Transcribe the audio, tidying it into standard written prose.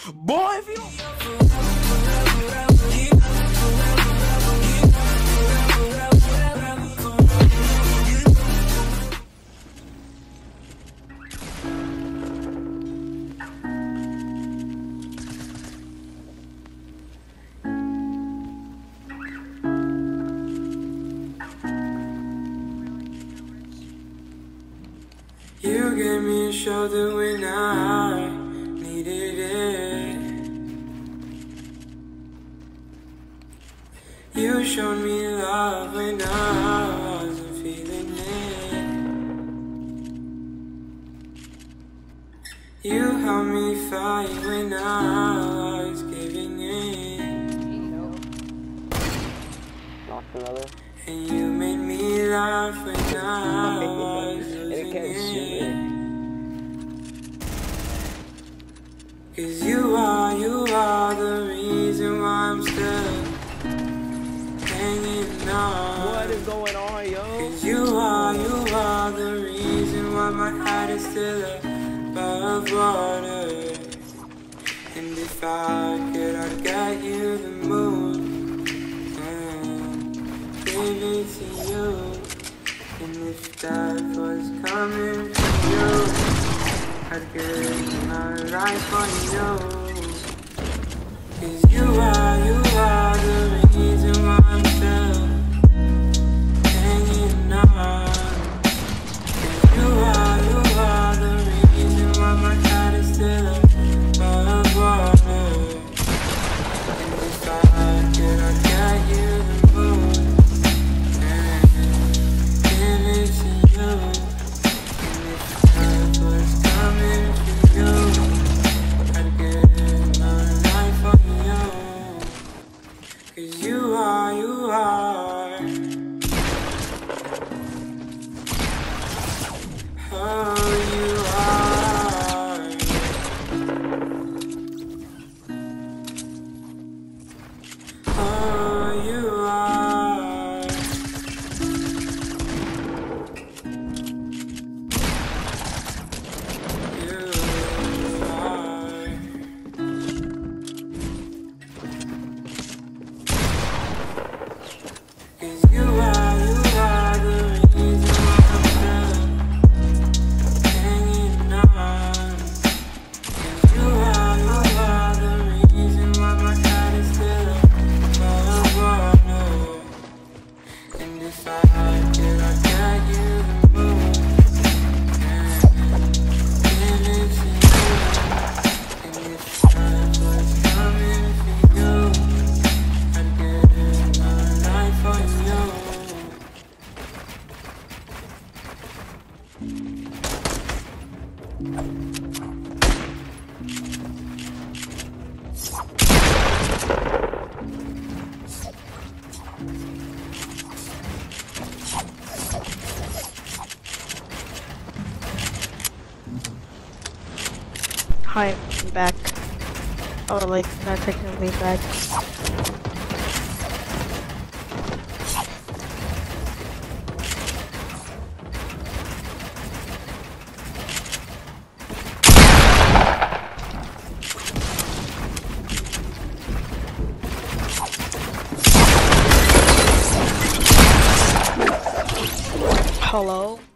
Boy, if you You gave me a shoulder when I needed it. You showed me love when I wasn't feeling it. You helped me fight when I was giving in. Knock another. And you made me laugh when I was losing it. 'Cause you are the reason why I'm still hanging on. What is going on, yo? 'Cause you are the reason why my head is still above water. And if I could, I'd get you the moon. Give it to you. And if death was coming for you, I'd give my life on you. 'Cause you are the reason why I'm still hanging on. 'Cause you are the reason why my head is still above water. And if I could, I'd get you the moon. Hi, I'm back. Oh, like, not technically back. Hello?